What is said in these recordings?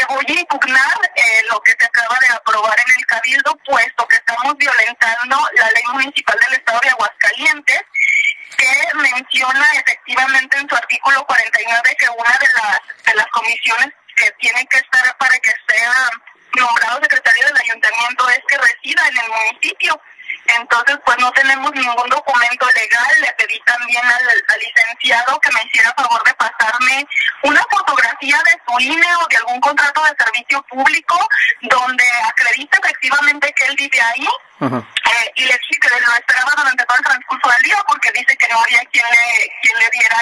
voy a impugnar lo que se acaba de aprobar en el Cabildo, puesto que estamos violentando la ley municipal del Estado de Aguascalientes, que menciona efectivamente en su artículo 49 que una de las comisiones que tienen que estar para que sea nombrado secretario del ayuntamiento es que resida en el municipio. Entonces, pues no tenemos ningún documento legal. Le pedí también al licenciado que me hiciera favor de pasarme una fotografía de su INE o de algún contrato de servicio público donde acredite efectivamente que él vive ahí. Y le dije que lo esperaba durante todo el transcurso del día porque dice que no había quien le diera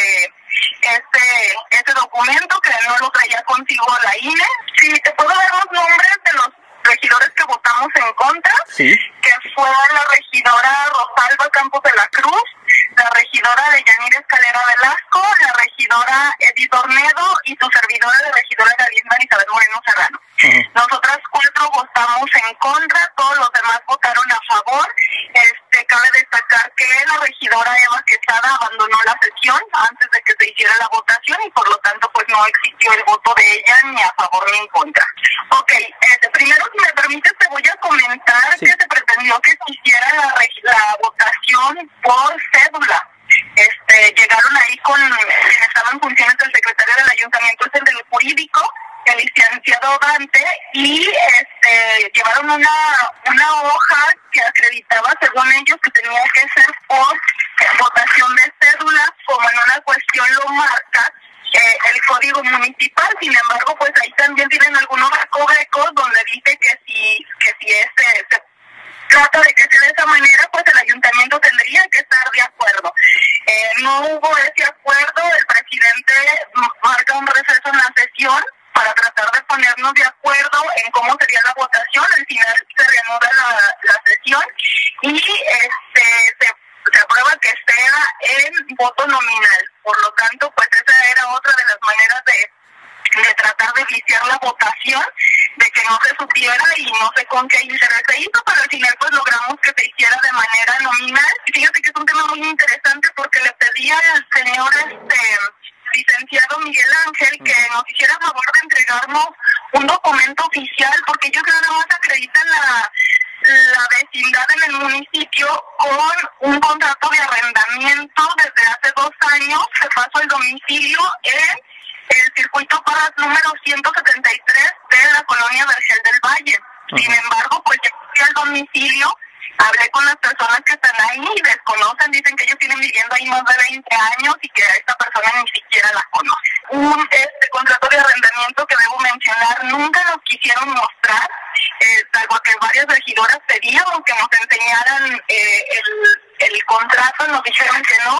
ese documento, que no lo traía consigo la INE. Sí, te puedo dar los nombres de los regidores que votamos en contra, sí, que fue la regidora Rosalba Campos de la Cruz, la regidora de Yanira Escalera Velasco, la regidora Edith Ornedo y su servidora de regidora Galienda Elizabeth Moreno Serrano. Nosotras 4 votamos en contra, todos los demás votaron a favor. Cabe destacar que la regidora Eva Quesada abandonó la sesión antes de que se hiciera la votación y por lo tanto pues no existió el voto de ella ni a favor ni en contra. Ok, primero si me permites te voy a comentar que se pretendió que se hiciera la votación por cédula. Llegaron ahí con quien estaba en funciones del secretario del ayuntamiento, es el del jurídico, el licenciado Dante, y llevaron una hoja que acreditaba, según ellos, que tenía que ser por votación de cédula, como en una cuestión lo marca el código municipal. Sin embargo, pues ahí también tienen algunos recovecos donde dice que si se trata de que sea de esa manera, pues el ayuntamiento tendría que estar de acuerdo. No hubo ese acuerdo, el presidente marca un receso en la sesión para tratar de ponernos de acuerdo en cómo sería la votación. Al final se reanuda la sesión y se aprueba que sea en voto nominal. Por lo tanto, pues esa era otra de las maneras de tratar de viciar la votación, de que no se supiera y no sé con qué interés se hizo, pero al final pues logramos que se hiciera de manera nominal. Y fíjate que es un tema muy interesante porque le pedí al señor licenciado Miguel Ángel que nos hiciera favor de entregarnos un documento oficial, porque ellos nada más acreditan la vecindad en el municipio con un contrato de arrendamiento desde hace 2 años. Se pasó el domicilio en el circuito Parras número 173 de la colonia Vergel del Valle. Sin embargo, pues ya fui al domicilio, hablé con las personas que están ahí y desconocen, dicen que ellos tienen viviendo ahí más de 20 años y que a esta persona ni siquiera la conoce. Un contrato de arrendamiento que debo mencionar, nunca nos quisieron mostrar, salvo que varias regidoras pedíamos que nos enseñaran el contrato, nos dijeron que no.